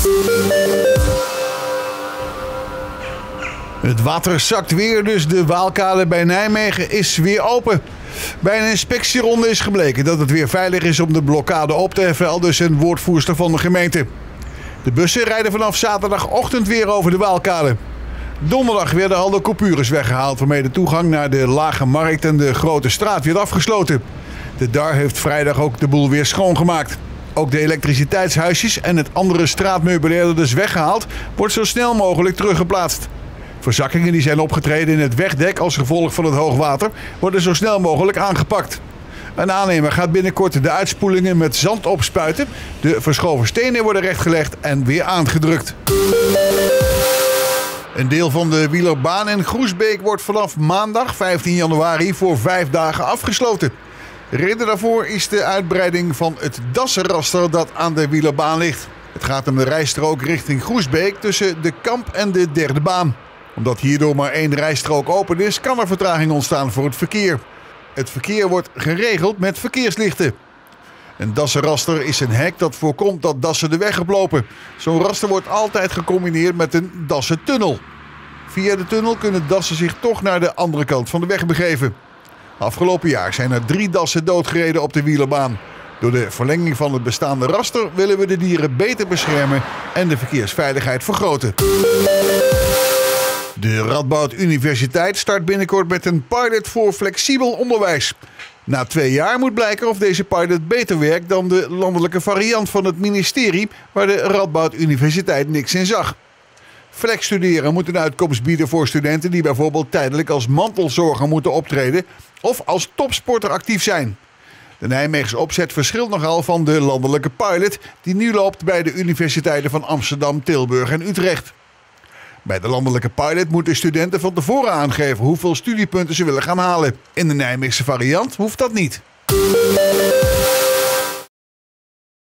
Het water zakt weer, dus de Waalkade bij Nijmegen is weer open. Bij een inspectieronde is gebleken dat het weer veilig is om de blokkade op te heffen, aldus een woordvoerster van de gemeente. De bussen rijden vanaf zaterdagochtend weer over de Waalkade. Donderdag werden al de coupures weggehaald, waarmee de toegang naar de Lage Markt en de Grote Straat werd afgesloten. De DAR heeft vrijdag ook de boel weer schoongemaakt. Ook de elektriciteitshuisjes en het andere straatmeubilair dat is weggehaald, wordt zo snel mogelijk teruggeplaatst. Verzakkingen die zijn opgetreden in het wegdek als gevolg van het hoogwater worden zo snel mogelijk aangepakt. Een aannemer gaat binnenkort de uitspoelingen met zand opspuiten. De verschoven stenen worden rechtgelegd en weer aangedrukt. Een deel van de wielerbaan in Groesbeek wordt vanaf maandag 15 januari voor 5 dagen afgesloten. De reden daarvoor is de uitbreiding van het Dassenraster dat aan de wielerbaan ligt. Het gaat om de rijstrook richting Groesbeek tussen de Kamp en de derde baan. Omdat hierdoor maar 1 rijstrook open is, kan er vertraging ontstaan voor het verkeer. Het verkeer wordt geregeld met verkeerslichten. Een dassenraster is een hek dat voorkomt dat dassen de weg oplopen. Zo'n raster wordt altijd gecombineerd met een dassentunnel. Via de tunnel kunnen dassen zich toch naar de andere kant van de weg begeven. Afgelopen jaar zijn er 3 dassen doodgereden op de wielerbaan. Door de verlenging van het bestaande raster willen we de dieren beter beschermen en de verkeersveiligheid vergroten. De Radboud Universiteit start binnenkort met een pilot voor flexibel onderwijs. Na 2 jaar moet blijken of deze pilot beter werkt dan de landelijke variant van het ministerie, waar de Radboud Universiteit niks in zag. Flex studeren moet een uitkomst bieden voor studenten die bijvoorbeeld tijdelijk als mantelzorger moeten optreden of als topsporter actief zijn. De Nijmeegse opzet verschilt nogal van de landelijke pilot die nu loopt bij de universiteiten van Amsterdam, Tilburg en Utrecht. Bij de landelijke pilot moeten studenten van tevoren aangeven hoeveel studiepunten ze willen gaan halen. In de Nijmeegse variant hoeft dat niet.